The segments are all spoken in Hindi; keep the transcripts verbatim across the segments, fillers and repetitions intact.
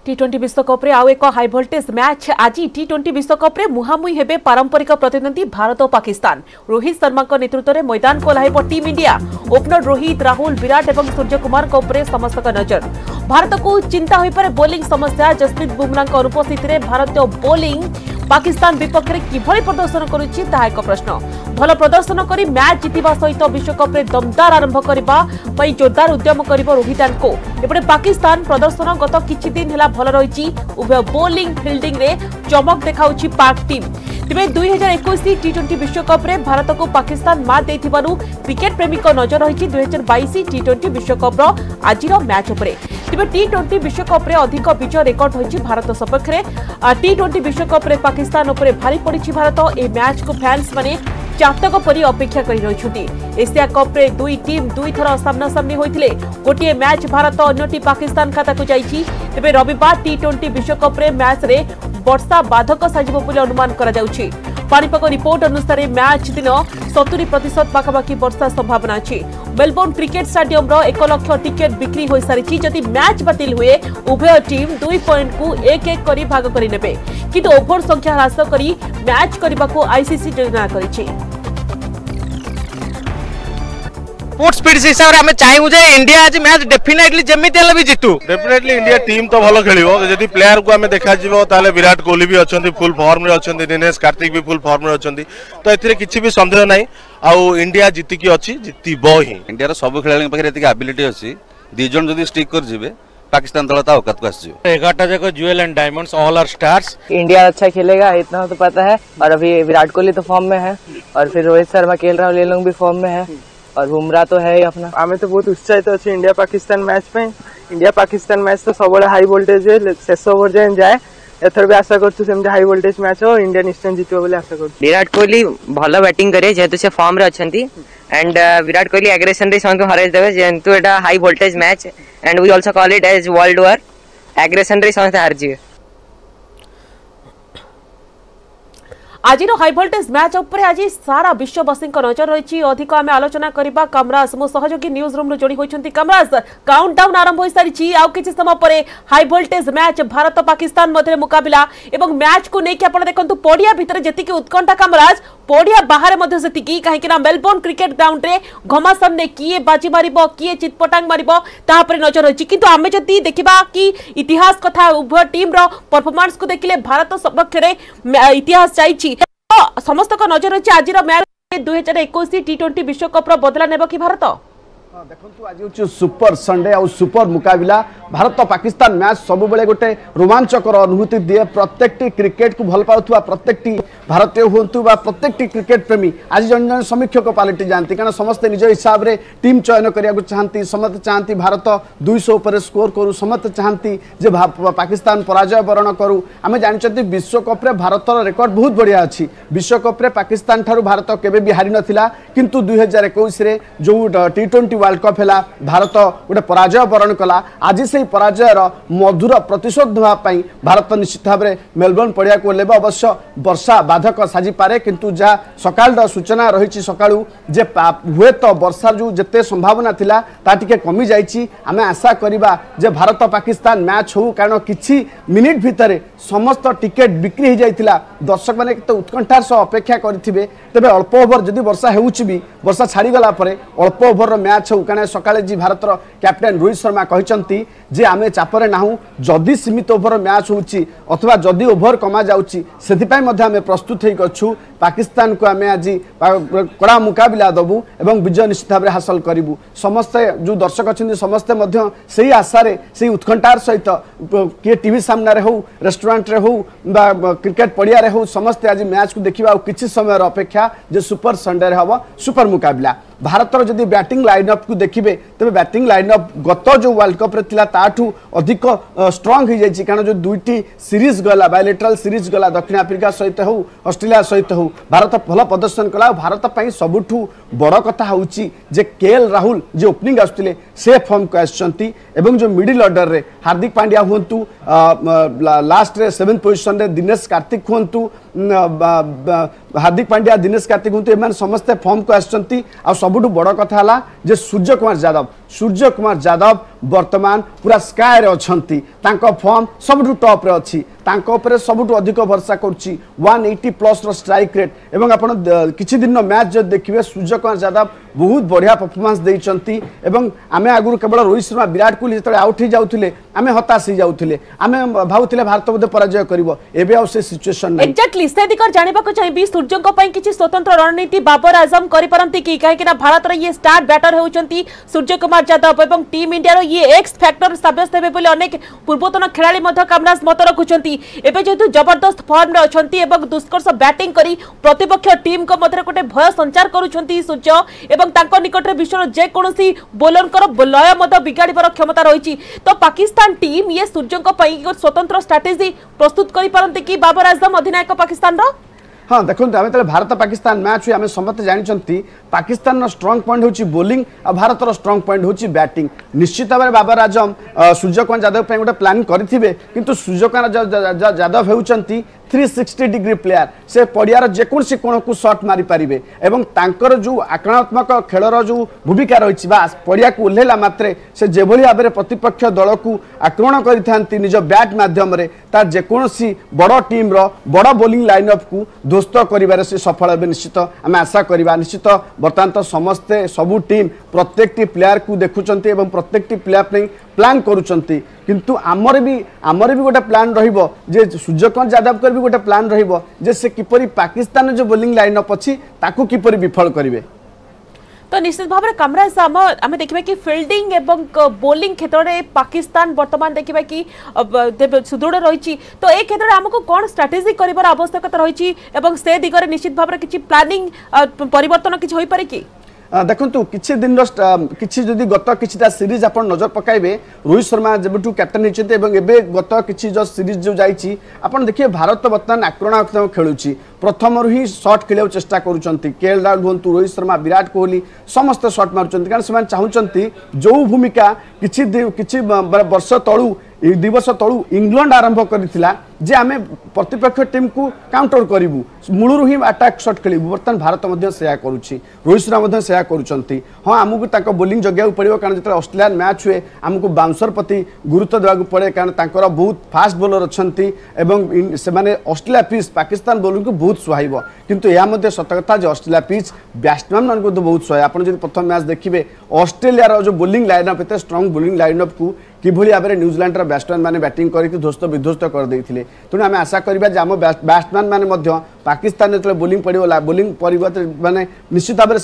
टी ट्वेंटी विश्वकप रे आउ एक हाई वोल्टेज मैच आज टी ट्वेंटी विश्वकप रे मुहामुही हेबे पारंपरिक प्रतिद्वंदी भारत और पाकिस्तान। रोहित शर्मा नेतृत्व में मैदान को लाइब team India. Opener Rohit, Rahul, Virat और सूर्य कुमार समस्त का नजर। भारत को चिंता हो पारे बोलिंग समस्या। जसप्रीत बुमराह अनुपस्थित में भारतीय बोलिंग पाकिस्तान विपक्ष में किभली प्रदर्शन करुच्ची ताहा एक प्रश्न। भल प्रदर्शन करी मैच जीतिबा सहित विश्वकप रे दमदार आरंभ करने जोरदार उद्यम कर रोहित एंड को। एपटे पाकिस्तान प्रदर्शन गत किछि दिन हेला भल रही। उभय बोलिंग फिल्डिंग रे चमक देखाउछि पाक टीम। तेज दुई हजार इक्कीस टी ट्वेंटी विश्वकप रे भारत को पाकिस्तान मात देथिबारु क्रिकेट प्रेमी को नजर रही दुई हजार बाईस टी ट्वेंटी विश्वकप आज मैच उपरे। तेज टी ट्वेंटी विश्वकप रे अधिक विजय रेकर्ड होइछि भारत सपक्ष में। टी ट्वेंटी विश्वकप रे पाकिस्तान उपरे भारी पड़ी भारत। ए मैच को फैंस माने चातक परी अपेक्षा कर रही। एशिया कप रे दुई टीम दुई थर सामना सामनी होइथिले। गोटे मैच भारत अन्यटी पाकिस्तान खाता को जाइछि। तेबे रविवार टी ट्वेंटी विश्वकप रे मैच रे वर्षा बाधक साजिब बोली अनुमान करा जाउछि। पानीपाग रिपोर्ट अनुसार मैच दिन सत्तरी प्रतिशत पाखापाखि वर्षा संभावना अच्छी। मेलबोर्न क्रिकेट स्टेडियम रो एक लाख टिकेट बिक्री हो सारी। जदि मैच बातिल हुए उभय टीम दुई पॉइंट को एक एक करी भाग करि नेबे, किंतु ओभर संख्या ह्रास करी मैच करने को आईसीसी योजना करिछि। स्पोर्ट्स स्पीड से हिसाब रे हमें चाहिए जे इंडिया आज मैच डेफिनेटली जेमिति हले भी जितु। डेफिनेटली इंडिया टीम तो भलो खेलिबो। जदि प्लेयर को हमें देखा जिवो ताले विराट कोहली भी अछंती फुल फॉर्म रे अछंती, दिनेश कार्तिक भी फुल फॉर्म रे अछंती, तो एथिरे किछि भी संदेह नाही। आउ इंडिया जीति की अछि जीतिबो ही। इंडिया रो सब खेलाड़ी पाखे एतिक एबिलिटी अछि, दी जन जदि स्टिक कर जिवे पाकिस्तान दल ता औकात को आसीजो। ग्यारह जगह jewel and diamonds all are stars. India अच्छा खेलेगा इतना तो पता है। और अभी विराट कोहली तो फॉर्म में है और फिर रोहित शर्मा खेल रहा है, ये लोग भी फॉर्म में है और बुमराह तो है ही अपना। आमे तो बहुत उत्साहित अच्छे इंडिया पाकिस्तान मैच पे। इंडिया पाकिस्तान मैच तो सब हाई वोल्टेज है, शेष ओवर जाए जाए एथर भी आशा करछु सेमते हाई वोल्टेज मैच हो, इंडिया निश्चय जीतिबो बोली आशा करछु। विराट कोहली भलो बैटिंग करे जेतु से फॉर्म रे अछंती एंड विराट कोहली एग्रेशन रे संग हराइ देबे जेतु एटा high voltage match and we also call it as world war. Aggression रे संग हार जिवे। आज हाई वोल्टेज मैच उपर आज सारा विश्ववासी नजर रही। अधिक आम आलोचना करबा। कामराज मो सहयोगी न्यूज रूम जोड़ी होइछंती। कामराज, काउंटडाउन आरंभ हो सारी। आउ किछि समय परे high voltage match Bharat Pakistan मध्य मुकाबला एवं मैच को लेकिन आप देखंतु पड़िया भितर जतिक उत्कंठा कामराज, पड़िया बाहर मध्य सेतिकी कहीं मेलबोर्न क्रिकेट ग्राउंड रे घमासान ने किए बाजी मारिबो किए चितपटांग मारिबो ता परे नजर रही। किंतु आमे जति देखिबा कि इतिहास कथा उभय टीम रो परफॉर्मेंस को देखिले भारत सपक्ष रे इतिहास चाइछि। समस्त का नजर रही आज मैच दुई हजार इक्कीस टी ट्वेंटी विश्वकप बदला नेब कि भारत। देखो आज हूँ सुपर संडे आउ सुपर मुकाबला। भारत पाकिस्तान मैच सब बेले गोटे रोमांचकर अनुभूति दिए। प्रत्येक क्रिकेट को भल पाउथुवा प्रत्येक भारतीय हुंतु बा प्रत्येक क्रिकेट प्रेमी आज जन जन समीक्षक पलटि जाती, कारण समस्ते निज हिसाब से टीम चयन करने चाहती। समस्त चाहती भारत दुई सौ पर स्कोर करू, समस्त चाहती जे पाकिस्तान पराजय वरण करू। आम जानते विश्वकप भारत रेकर्ड बहुत बढ़िया अच्छी। विश्वकप पाकिस्तान ठारू भारत केबे भी हारि नथिला, किंतु दुई हजार इक्कीस जो टी ट्वेंटी वर्ल्ड कप है भारत गोटे पराजय वरण कला। आज से पराजयर मधुर प्रतिशोध नापी भारत निश्चित भाव में मेलबोर्न पड़िया को लेब। अवश्य वर्षा बाधक साजी पारे, किंतु जहाँ सकाल सूचना रही सकाळू जे हुए तो वर्षा जो जिते संभावना थिला ता टिके कमी जाइछि। आमे आशा करिबा जे भारत पाकिस्तान मैच हो, कारण किछि मिनिट भितर समस्त टिकेट बिक्री हो जाइथिला। दर्शक माने तो उत्कंठार सह अपेक्षा करिथिबे। तबे अल्प ओवर जदि वर्षा हेउछि भी वर्षा छाड़ी गला परे अल्प ओवर मैच हो, कारण सकाळे जी भारतर कैप्टेन रोहित शर्मा कहचंती जे आमे चापरे नाहू। जदि सीमित ओवर मैच होउछि अथवा जदि ओवर कमा जाउछि सेति पय मध्ये आमे प्रस्तुत हेइ गछु। पाकिस्तान को आमे आज कड़ा मुकाबला दबु एवं विजय निश्चित भाव हासिल करिबु। समस्त जो दर्शक अछंती समस्त मध्ये सेही आशारे सेही उत्कंठार सहित के टीवी सामने रे हो, रेस्टोरेंट रे हो बा क्रिकेट पड़िया रे हो, समस्त आज मैच को देखिबा किछि समय अपेक्षा जे सुपर संडे रे हबो सुपर मुकाबला। भारतर जदि बैटिंग लाइनअप को देखिए तेज बैटिंग लाइनअप गत जो वर्ल्ड कप रे थिला ताठू अधिक स्ट्रांग हो जाइए, कारण जो दुईटी सीरीज गला बायलेटराल सीरीज गला दक्षिण आफ्रिका सहित हो ऑस्ट्रेलिया सहित हो भारत भल प्रदर्शन कला। भारत पई सबुठू बड़ कथा होउची जे केएल राहुल जो ओपनिंग आसुतिले से फॉर्म को आसचंती एवं जो मिडिल ऑर्डर रे हार्दिक पांड्या हुंतु लास्ट रे सेवेंथ पोजीशन रे दिनेश कार्तिक हुंतु हार्दिक पांड्या दिनेश कार्तिक हुंतु एमान समस्त फॉर्म को आसचंती। आ सबुठु बड़ कथा है जे सूर्य कुमार यादव सूर्य कुमार यादव वर्तमान पूरा स्काय रे अछंती तांको फॉर्म सबुठु टॉप रे अछि तांको ऊपर सबुठु अधिक भरोसा करछि एक सौ अस्सी प्लस रो स्ट्राइक रेट एवं आपण किछि दिन मैच जो देखिबे सूर्य कुमार यादव बहुत बढ़िया परफॉर्मेंस देइचंती एवं आमे आगुर केवल रोहित शर्मा विराट कोहली जतले आउट ही जाउथिले आमे हताश ही जाउथिले आमे भाउथिले भारत बोधे पराजय करिवो एबे आ से सिचुएशन नै एक्जेक्टली से दिकर जानिबा को चाहिबी सूर्य को पई किछि स्वतंत्र रणनीति बाबर आजम करि परंती कि काहे कि ना भारत रे ये स्टार बैटर होउचंती सूर्य कुमार यादव एवं टीम इंडिया रो ये एक्स फैक्टर साब्यस्त हेबे बोले अनेक पूर्वतन खेलाड़ी मध्य कामराज मत रखुचंती एबे जेतु जबरदस्त फॉर्म रे अछंती एवं दुष्कर्ष बैटिंग करी प्रतिपक्ष टीम को मध्य गोटे भय संचार करूछंती सूर्य एवं तांको निकट रे विश्वर जे कोनोसी बोलर कर लय मत बिगाड़ीबार क्षमता रही तो पाकिस्तान टीम ये सूर्य को पई स्वतंत्र स्ट्रेटेजी प्रस्तुत करि परंती कि बाबर आजम अधिनायक पाकिस्तान रो हाँ देखो आम भारत पाकिस्तान मैच आम समस्त जानते पाकिस्तान स्ट्रंग पॉइंट होची बोलिंग और भारत स्ट्रंग पॉइंट होची बैटिंग निश्चित भाव बाबर आजम सूर्य कुमार यादव गोटे प्लान करेंगे किंतु सूर्य कुमार यादव होती थ्री सिक्सटी डिग्री प्लेयर से पड़ियार जेकोसी कोण को शॉट मारी पारे एवं तांकर जो आक्रामक खेलर जो भूमिका रही पड़िया को ओह्लैला मात्रे से जेभली भाव में प्रतिपक्ष दल को आक्रमण करते निज बैट माध्यम तार जेकोसी बड़ टीम रो बड़ बोलिंग लाइनअप को ध्वस्त कर सफल हे निश्चित आम आशा करवा निश्चित बर्तमान तो समस्ते सबू टीम प्रत्येक प्लेयर को देखुंत प्रत्येक प्लेयर प्लान करुचंती किंतु आमर भी आमर भी गोटे प्लान रहिबो जे सूर्य कुमार यादव कर भी गोटे प्लान रहिबो जे से किपरि पाकिस्तान जो बोलिंग लाइनअप अछि ताकू किपरि विफल करिवे तो निश्चित भाव में कामराज आम देखा कि फिल्डिंग एवं बोलिंग क्षेत्र में पाकिस्तान वर्तमान देखा कि सुदृढ़ रही तो ए क्षेत्र में आमको कौन स्ट्राटेजी कर आवश्यकता रही से दिगरे निश्चित भाव में किसी प्लानिंग परिवर्तन किसी हो पारे कि देखु किसी दिन किसी जदि गत किछिटा सीरीज आप नजर पकाइबे रोहित शर्मा जब कैप्टन होते गत किसी जो सीरीज जो जाइए आप देखिए भारत बर्तमान आक्रमणात्मक खेलुची प्रथम ही शॉट खेल चेष्टा करुँच के एल राहुल हूँ रोहित शर्मा विराट कोहली समस्त शॉट मारुंट कारण से चाहते जो भूमिका किसी किसी वर्ष तलू दिवस तलू इंग्लैंड आरंभ करथिला जे आमे प्रतिपक्ष टीम को काउंटर करिवु मूलरू ही अटैक शॉट खेलिबु बर्तमान भारत मध्य सेया करूछि रोहित शर्मा मध्य सेया करूचंती हां आमको ताको बोलिंग जगिया पड़िबो कारण जते ऑस्ट्रेलियन मैच हुए आमको बाउंसर प्रति गुरुत्व देवा पड़े कारण तांकर बहुत फास्ट बॉलर अछंती एवं से माने ऑस्ट्रेलिया पिच पाकिस्तान बॉलिंग को बहुत सुहाइबो किंतु या मध्य सत कथा जे ऑस्ट्रेलिया पिच बैट्समैन मन को तो बहुत सुहाय आपण जदि प्रथम मैच देखिबे ऑस्ट्रेलिया रो जो बोलिंग लाइनअप एते स्ट्रांग बोलिंग लाइनअप को किभली भाव में न्यूजीलैंड बैट्समैन मैंने बैटिंग करके ध्वस्त विध्वस्त कर देते तेणु आम आशा करवा आम बैट्समैन मैंने पाकिस्तान जो बोलिंग पड़ो बोलिंग परिवर्तन माने निश्चित भाव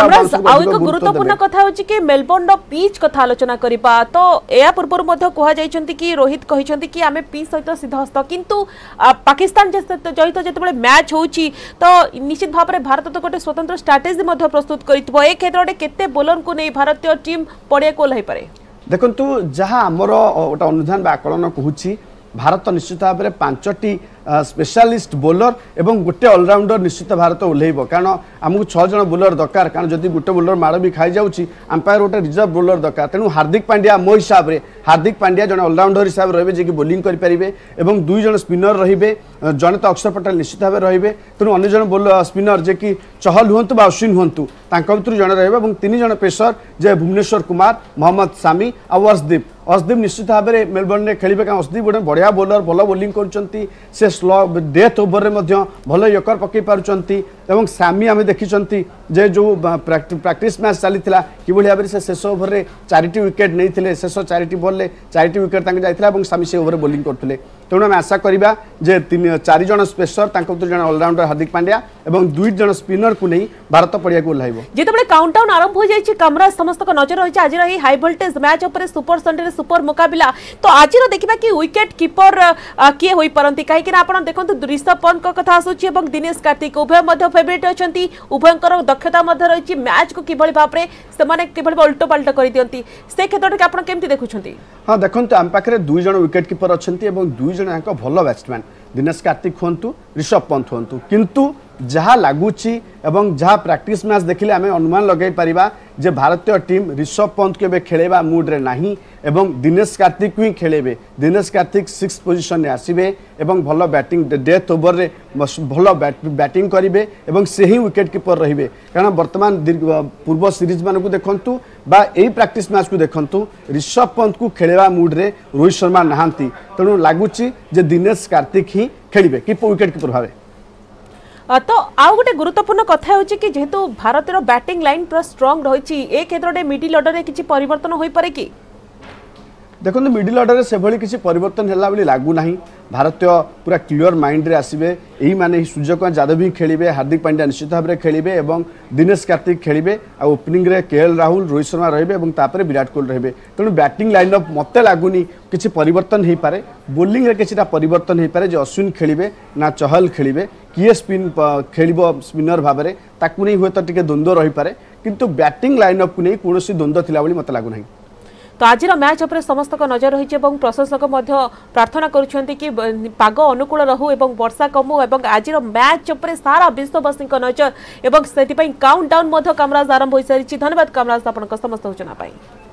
में गुरुत्वपूर्ण कथा होची कि मेलबोर्न पिच कथा आलोचना करबा तो या पूर्व मध्य कहा जाइछंती कि रोहित कहिछंती कि आमे पिच सहित सिद्धहस्त किंतु पाकिस्तान जहित जेतेबेले मैच होची तो निश्चित भाव में भारत तो गोटे स्वतंत्र स्ट्रेटेजी मध्य प्रस्तुत करितबो ए क्षेत्र में केते बोलर को नहीं भारतीय टीम पड़िया को ओह्लाई पारे देखु जहाँ आमर गोटे अनुधान आकलन कहूँ भारत निश्चित भाव में पांचटी स्पेशलिस्ट बोलर एवं गोटे ऑलराउंडर निश्चित भारत ओह्लैब कारण आमको छह जन बोलर दरकार कारण जदि गोटे बोलर माड़ भी खाई जाऊँगी अंपायर गोटे रिजर्व बोलर दरकार तेणु हार्दिक पांड्या मो हिसाब से हार्दिक पांड्या जन ऑलराउंडर हिसाब से रही बोलिंग करेंगे और दुई जन स्पिनर रे जड़े तो अक्षर पटेल निश्चित भाव रे तेणु अन्य जन बोलर स्पिनर जे कि चहल हूँ अश्विन हूँ भर जड़े रे तीन जन पेसर जे भुवनेश्वर कुमार मोहम्मद सामी और अर्शदीप अर्शदीप निश्चित भाव में मेलबोर्न में खेलिए कारण अर्शदीप गोटे बढ़िया बोलर भल बोलिंग कर स्लो डेथ ओवर में भल यकर पकई पार्टी और सामी आम देखी जे जो प्रैक्टिस मैच चली कि भाव में शेष ओवर में चारिटी विकेट नहीं शेष चारिटी बॉल चारिटी विकेट जाइए और सामी से ओवर बोलिंग करते तेणु आम आशा करवा जे तीन चार जन स्पेसर जन ऑलराउंडर हार्दिक पांड्या और दुई जन स्पिनर को नहीं भारत पड़िया को ओह्लैब जिते काउंटडाउन आरंभ हो जाए कामराज समस्त नजर रही आज हाई वोल्टेज मैच उपर सुपर संडे सुपर मुकाबिला तो आज देखा कि विकेट कीपर किए हो पारती कहीं आप देखो ऋषभ पंत कथा आसूची और दिनेश कार्तिक उभय फेवरेट अच्छा उभयंकर दक्षता रही मैच को किभली भाव में उल्टो पाल्ट कर दिखती से क्षेत्र में आप केमती देखुं हाँ देखो आम पाखे दुई जन विकेट कीपर अच्छा दुई जन भल बैट्समैन दिनेश कार्तिक हूँ ऋषभ पंत हूँ किंतु जहाँ लगुच जहाँ प्रैक्टिस मैच देखिले आम अनुमान लगे पारिबा जे भारतीय टीम ऋषभ पंत के खेलेबा मूड रे नहीं एवं दिनेश कार्तिक ही खेलेबे दिनेश कार्तिक सिक्स पोजिशन में आसबे एवं भल बैटिंग डेथ ओवर रे भल बैटिंग करेंगे एवं से ही विकेट कीपर रहिबे कारण वर्तमान पूर्व सीरीज मान को देखंतु बा एई प्रैक्टिस मैच को देखंतु ऋषभ पंत को खेलेबा मूड रे रोहित शर्मा नहांती तेणु लगुच जे दिनेश कार्तिक ही खेलिबे कि विकेट कीपर भावे। तो आउ गोटे गुरुत्वपूर्ण कथा होची कि जेहेतु भारतर बैटिंग लाइन पूरा स्ट्रांग रही ए क्षेत्र में मिडिल ऑर्डर रे किछि परिवर्तन होई पारे कि देखो मिडिल ऑर्डर से भली किसी परिवर्तन है बोली लागू ना भारतीय पूरा क्लियर माइंड रे आसबे यही माने सूर्यकुमार यादव ही खेलिबे हार्दिक पांड्या निश्चित भाव में खेलिबे एवं दिनेश कार्तिक खेलिबे आ ओपनिंग रे केएल राहुल रोहित शर्मा रहिबे एवं तापर विराट कोहली रहिबे तेणु बैटिंग लाइनअप मते लागुनी किसी परिवर्तन हो पारे बोलिंग रे किछिटा परिवर्तन हो पारे जे अश्विन खेलिबे ना चहल खेलिबे किए स्पिन खेलिबो स्पिनर भाव में ताकू नहीं हुए तो टिके द्वंद्व रही पारे किंतु बैटिंग लाइनअप को नहीं कौन द्वंद्व थिला बोली मते लागु नहीं। तो आज मैच उपर समस्त नजर रही प्रशंसक प्रार्थना करुछंती कि पाग अनुकूल रहू एवं वर्षा कमु एवं आज मैच उपर सारा विश्ववासी नजर एवं से काउंटडाउन कामराज आरंभ हो सारी। धन्यवाद कामराज आपन समस्त सूचना पाई।